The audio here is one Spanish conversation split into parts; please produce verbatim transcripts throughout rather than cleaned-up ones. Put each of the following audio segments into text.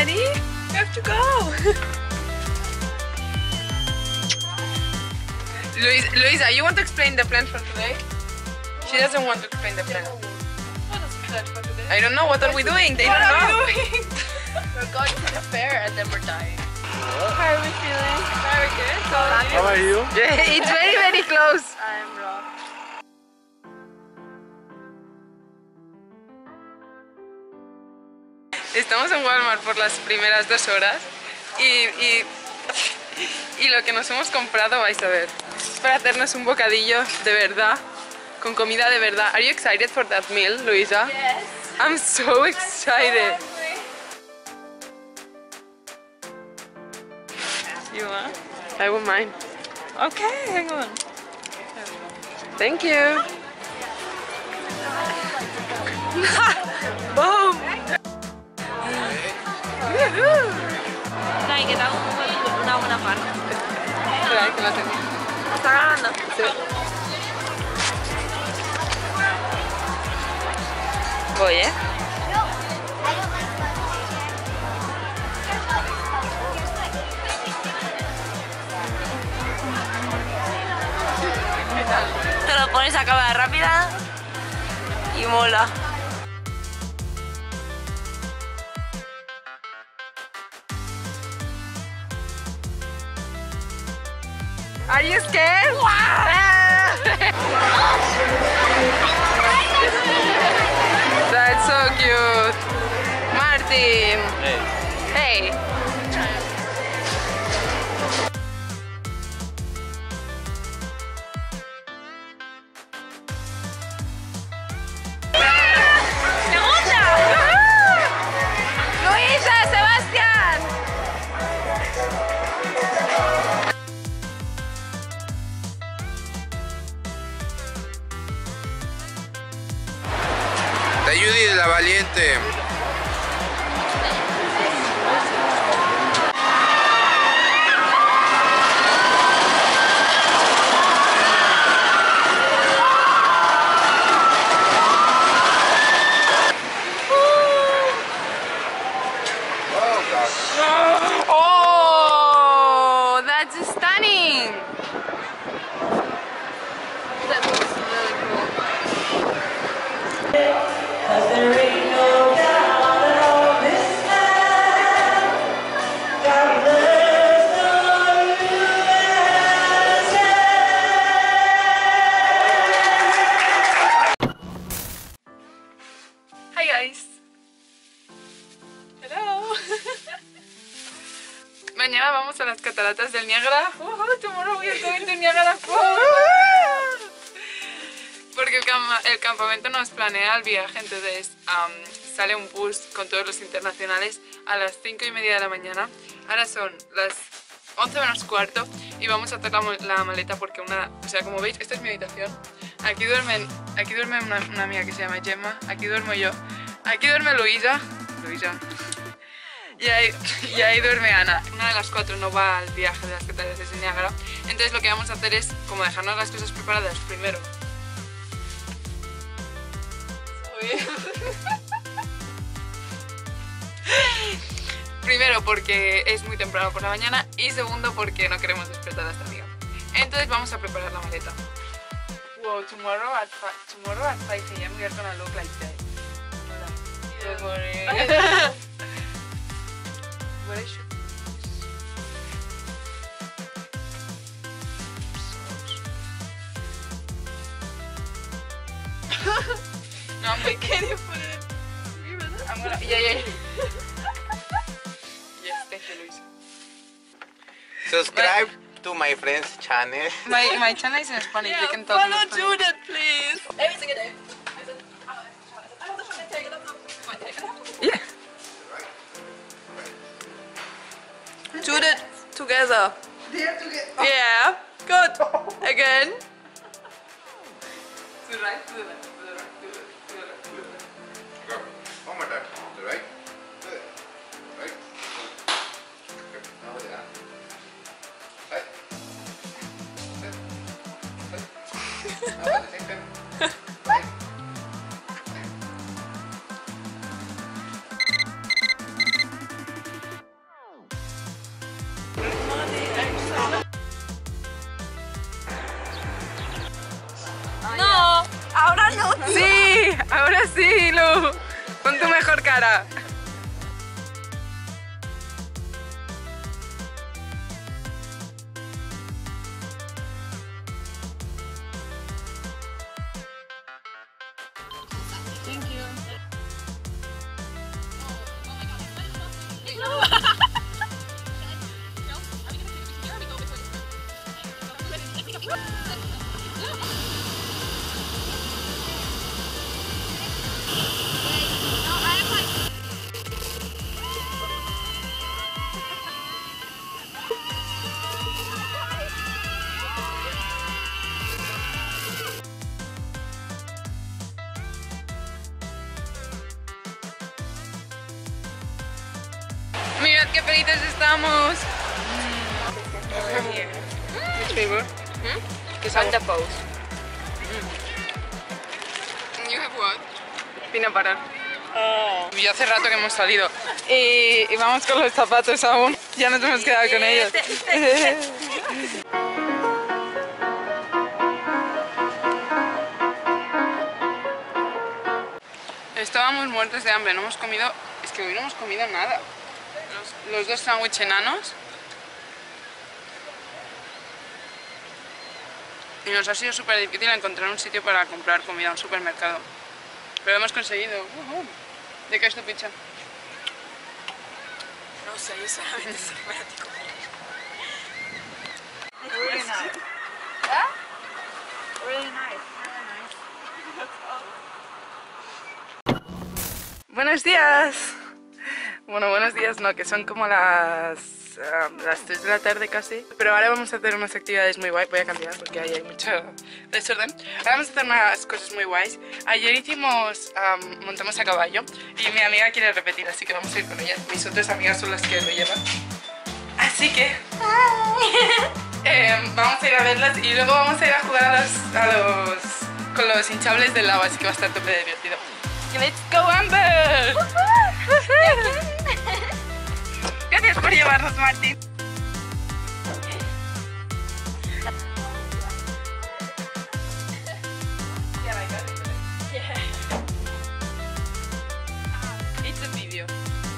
Daddy? You have to go. Luis, Luisa, you want to explain the plan for today? She doesn't want to explain the plan. What is the plan for today? I don't know. What are we doing? They What don't are know. we doing? We're going to the fair and then we're dying. How are we feeling? Very good. So How are you? Yeah, it's very, very close. I'm raw. Estamos en Walmart por las primeras dos horas y, y, y lo que nos hemos comprado vais a ver. Es para hacernos un bocadillo de verdad, con comida de verdad. Are you excited for that meal, Luisa? Yes. I'm so excited. You want? I won't mind. Okay, hang on. Thank you. Boom. Hay que dar una buena parte. Espera, que la tengo. ¿Está grabando? Sí. Voy, ¿eh? Te lo pones a cámara rápida y mola. Are you scared? That's so cute. Martin. Hey. Hey. ¡Segunda! ¡Luisa, Sebastián! La Judy de la Valiente. Oh, that's stunning. That looks really cool. Hi guys. Hello. Mañana vamos a las cataratas del Niágara. Uh, tomorrow we are going to Niagara Falls. Porque el, cam el campamento nos planea el viaje, entonces um, sale un bus con todos los internacionales a las cinco y media de la mañana. Ahora son las once menos cuarto y vamos a hacer la, la maleta porque una... O sea, como veis, esta es mi habitación. Aquí duermen, aquí duerme una, una amiga que se llama Gemma, aquí duermo yo, aquí duerme Luisa. Luisa. Y ahí, y ahí duerme Ana. Una de las cuatro no va al viaje de las cataratas de Niágara. Entonces lo que vamos a hacer es como dejarnos las cosas preparadas primero. Primero porque es muy temprano por la mañana y segundo porque no queremos despertar a esta amiga. Entonces vamos a preparar la maleta. Wow, tomorrow at tomorrow at five A M we are gonna look like that. Don't worry. What I should No, I'm like, can you put it? I'm gonna, yeah, yeah. Yes, thank you, Luis. Subscribe to my friend's channel. My my channel is in Spanish. You can talk in Follow Spanish. Judith, please. Every single day. Yeah. Judith, together. Yeah. Good. Again. To the right, to the left, to the right, to the left, to the left, to the left. Go. One more time. To the right. To the right. Okay. Now the left. Right. Left. Right. Now at the same time. Right. Ahora no. Sí, ahora sí, Lu. Pon tu mejor cara. Mirad qué felices estamos. Which flavor? ¿Qué sabor? Fanta Pose. You have what? Peanut butter. Y hace rato que hemos salido y, y vamos con los zapatos aún. Ya nos hemos quedado con ellos. Estábamos muertos de hambre, no hemos comido, es que hoy no hemos comido nada. Los, los dos sándwiches enanos. Y nos ha sido súper difícil encontrar un sitio para comprar comida, un supermercado. Pero lo hemos conseguido. Uh-huh. ¿De qué es tu pizza? No sé, yo solamente soy para ti comer. Really nice. ¿Ah? Really nice. Buenos días. Bueno, buenos días no, que son como las, um, las tres de la tarde casi. Pero ahora vamos a hacer unas actividades muy guay. Voy a cambiar porque ahí hay mucho desorden. Ahora vamos a hacer unas cosas muy guays. Ayer hicimos, um, montamos a caballo y mi amiga quiere repetir, así que vamos a ir con ella. Mis otras amigas son las que lo llevan. Así que eh, vamos a ir a verlas y luego vamos a ir a jugar a los, a los, con los hinchables del agua, así que va a estar tope de divertido. ¡Let's go, Amber! Gracias por llevarnos, Martín. It's a video.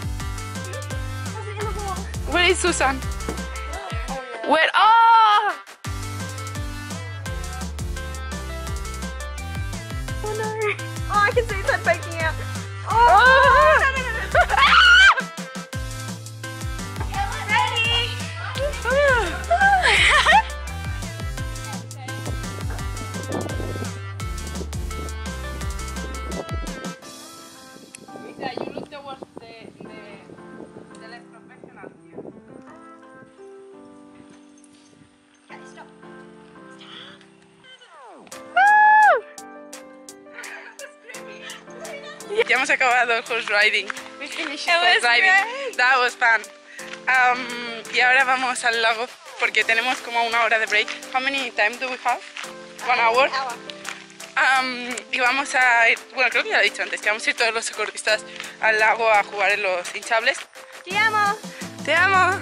Where is Susan? Where? Oh! Oh no. Oh, I can see his head poking out. Oh! Oh! No, no, no, no. You look towards the, the, the less professional here. Okay, stop. Ya hemos acabado el horse riding. We finished. Horse riding. That was fun. Um, y ahora vamos al lago porque tenemos como una hora de break. How many time do we have? One hour. Hour. Um, y vamos a ir, bueno, creo que ya lo he dicho antes, que vamos a ir todos los socorristas al lago a jugar en los hinchables. Te amo. ¡Te amo!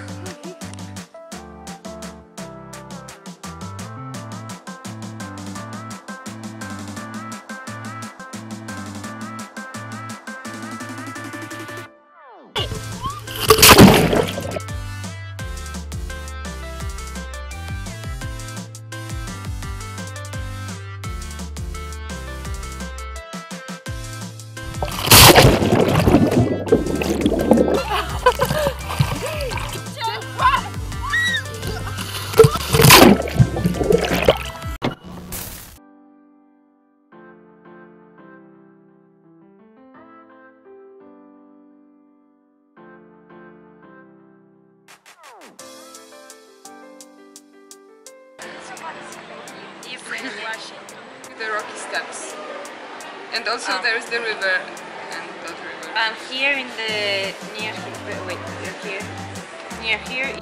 The rocky steps, and also Oh. there is the river and that river. I'm here in the near here. Wait, you're here. Near here.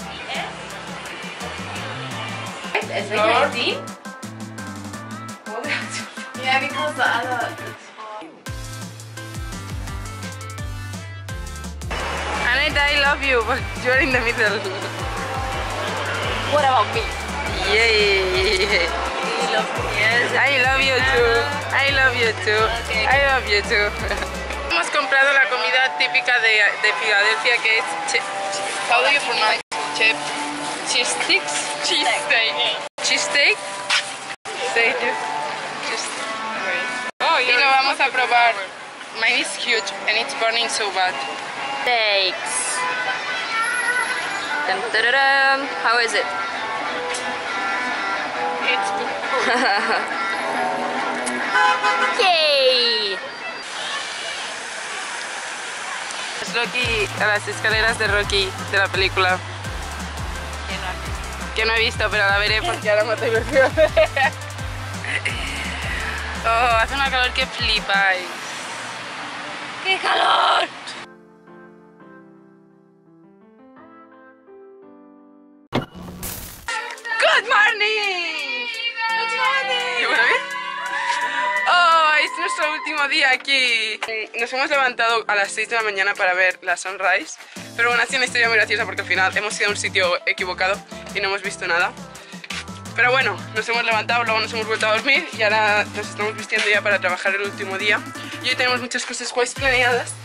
Is it Floor. easy? Yeah, because the other. Anita, I love you, but you're in the middle. What about me? Yay! You love me. Yes. I love you too. I love you too. Okay. I love you too. Hemos comprado la comida típica de, de Filadelfia, que es che, how do you pronounce chip? Cheese sticks? Cheese steak. Cheese steak? Steak. Oh, y lo vamos a probar. Mine is huge and it's burning so bad. Steaks. Dun, dun, dun, dun. How is it? It's good. Yay! Es Rocky, a las escaleras de Rocky de la película. Que no he visto, pero la veré porque ahora me tengo ilusión. Oh, hace una calor que flipáis. ¡Qué calor! Good morning! Good morning! ¿You wanna be? Oh, es nuestro último día aquí. Nos hemos levantado a las seis de la mañana para ver la sunrise. Pero bueno, ha sido una historia muy graciosa porque al final hemos ido a un sitio equivocado y no hemos visto nada. Pero bueno, nos hemos levantado, luego nos hemos vuelto a dormir y ahora nos estamos vistiendo ya para trabajar el último día. Y hoy tenemos muchas cosas guays planeadas.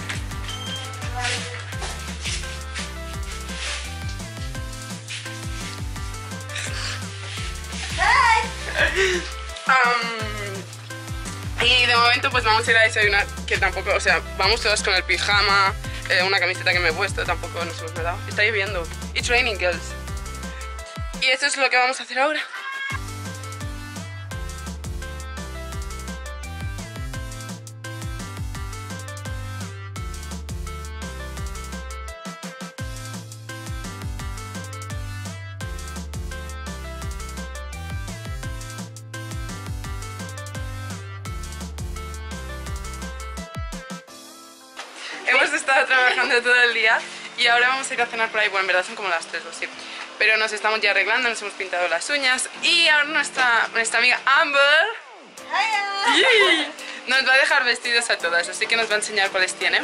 Um, y de momento pues vamos a ir a desayunar, que tampoco, o sea, vamos todos con el pijama, eh, una camiseta que me he puesto, tampoco nos hemos dado. Está lloviendo. It's raining, girls. Y eso es lo que vamos a hacer ahora. Hemos estado trabajando todo el día y ahora vamos a ir a cenar por ahí. Bueno, en verdad son como las tres o así. Pero nos estamos ya arreglando, nos hemos pintado las uñas y ahora nuestra, nuestra amiga Amber yeah, nos va a dejar vestidos a todas, así que nos va a enseñar cuáles tiene.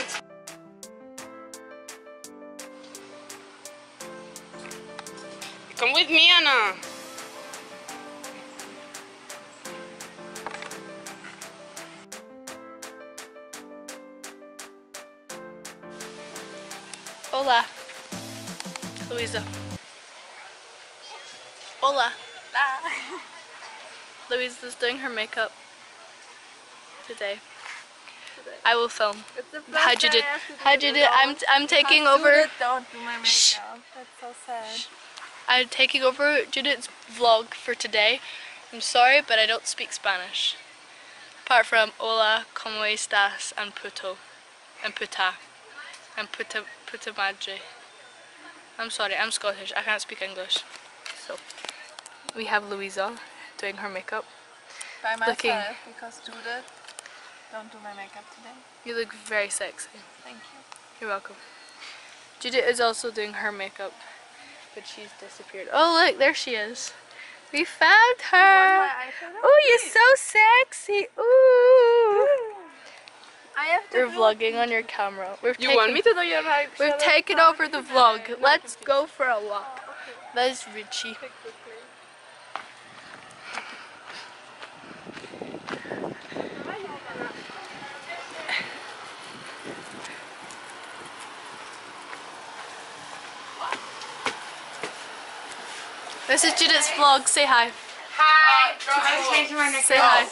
Come with me, Anna. Hola, Louisa. Hola. Louisa's doing her makeup today. I will film. How'd you do? How'd you do? I'm I'm taking over. Don't do my makeup. Shh. That's so sad. I'm taking over Judith's vlog for today. I'm sorry, but I don't speak Spanish. Apart from hola, como estas, and puto, and puta, and puta puta madre. I'm sorry, I'm Scottish. I can't speak English. So we have Louisa doing her makeup. By myself, Looking. because Judith don't do my makeup today. You look very sexy. Thank you. You're welcome. Judith is also doing her makeup, but she's disappeared. Oh look, there she is. We found her. Oh, you're so sexy. Ooh. I have to We're do vlogging on your camera. We've You taken, want me to do your right? We've taken over the vlog. Let's go for a walk. That is Richie. This is Judith's vlog. Say hi. Hi. Say hi.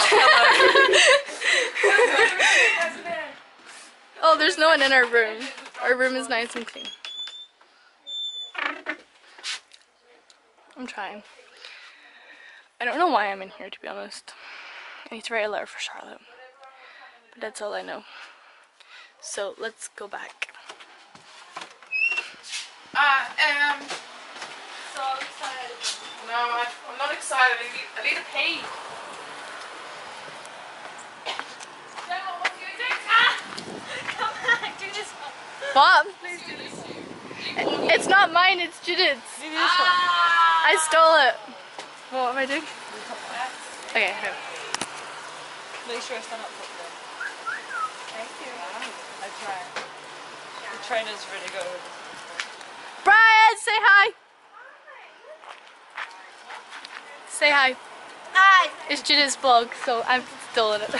Oh, there's no one in our room. Our room is nice and clean. I'm trying. I don't know why I'm in here, to be honest. I need to write a letter for Charlotte. But that's all I know. So let's go back. Ah, um. So excited. No, I, I'm not excited. I need, I need to pee. Mom! It's not mine, it's Judith's. Ah. I stole it. What am I doing? Okay, no. Make sure I stand up properly. Thank you. I try. The trainer's really good. Brian, say hi. Say hi. It's Judith's vlog, so I'm still in it.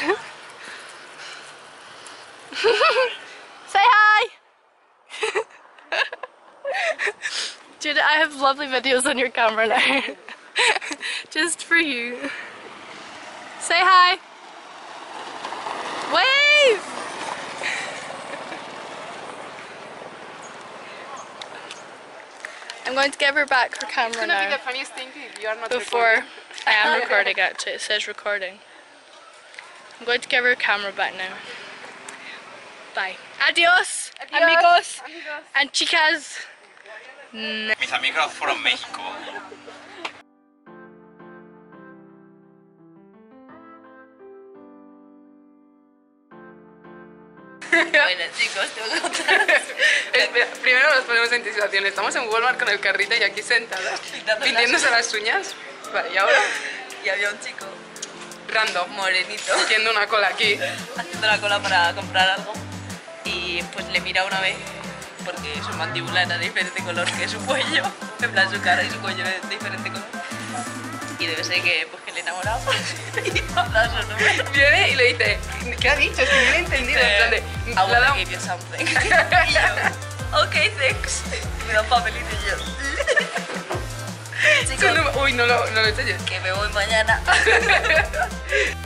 Say hi! Judith, I have lovely videos on your camera now. Just for you. Say hi! Wave! I'm going to give her back her camera It's gonna be now. the funniest thing if you are not Before recording. I am recording actually, it says recording. I'm going to give her camera back now. Bye. Adios, Adios, amigos, amigos. and chicas. Mis amigos fueron México. Bueno, chicos, tengo que contar. Espera, primero nos ponemos en situación. Estamos en Walmart con el carrito y aquí sentadas, Pintando pintándose las uñas. Vale, y ahora, Y había un chico random, morenito haciendo una cola aquí. haciendo la cola para comprar algo. Y pues le mira una vez porque su mandíbula era de diferente color que su cuello. En plan, su cara y su cuello es de diferente color. Y debe ser que, pues, que le he enamorado. Y habla su número. Viene y le dice, ¿qué ha dicho? Es que no lo he entendido. En plan de, I le ha wanna dado- give you something. Y yo, ok, thanks. Me da un papelito y yo. su Chicos, número- Uy, no lo, no lo he hecho yo. que me voy mañana.